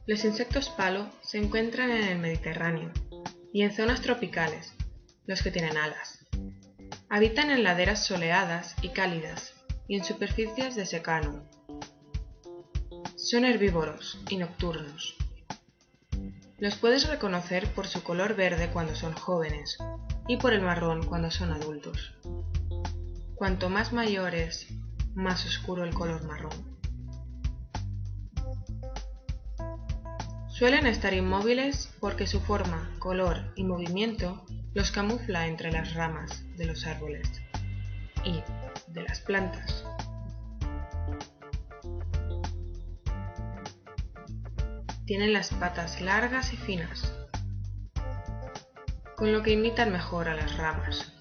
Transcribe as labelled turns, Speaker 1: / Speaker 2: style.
Speaker 1: Los insectos palo se encuentran en el Mediterráneo y en zonas tropicales, los que tienen alas. Habitan en laderas soleadas y cálidas y en superficies de secano. Son herbívoros y nocturnos. Los puedes reconocer por su color verde cuando son jóvenes y por el marrón cuando son adultos. Cuanto más mayores, más oscuro el color marrón. Suelen estar inmóviles porque su forma, color y movimiento los camufla entre las ramas de los árboles y de las plantas. Tienen las patas largas y finas, con lo que imitan mejor a las ramas.